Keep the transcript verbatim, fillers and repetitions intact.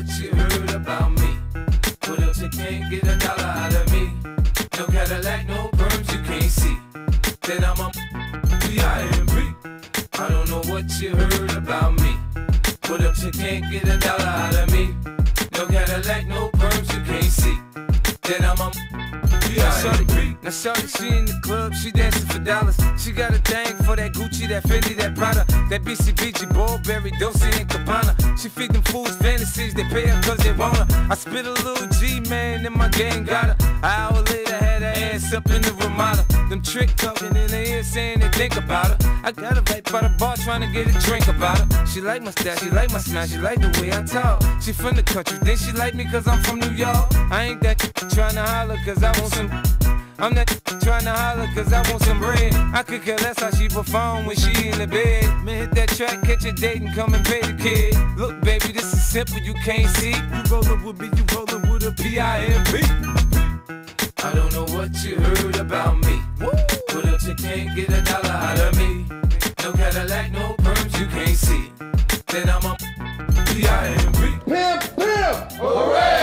what you heard about me. What else you can't get a dollar out of me? No Cadillac, no perms you can't see. Then I'm a P I M P. I don't know what you heard about me. What else you can't get a dollar out of me? No Cadillac, no perms you can't see. Then I'm a P I M P. Now shorty, she in the club, she dancing for dollars. She got a thing for that Gucci, that Fendi, that Prada, that B C B G, Burberry, Dolce and Gabbana. She feed them fools fantasies, they pay her cause they want her. I spit a little G, man, and my gang got her. An hour later, had her ass up in the Ramada. Them trick talking in her ear saying they think about her. I got her right by the bar trying to get a drink about her. She like my style, she like my smile, she like the way I talk. She from the country, then she like me cause I'm from New York. I ain't that trying to holler cause I want some. I'm not trying to holler cause I want some bread. I could care less how she perform when she in the bed. Man, hit that track, catch a date and come and pay the kid. Look baby, this is simple, you can't see. You rollin' with me, you rollin' with a P I M P. I don't know what you heard about me. What else you can't get a dollar out of me? No Cadillac, no perms you can't see. Then I'm a P I M P. Pimp, pimp, hooray!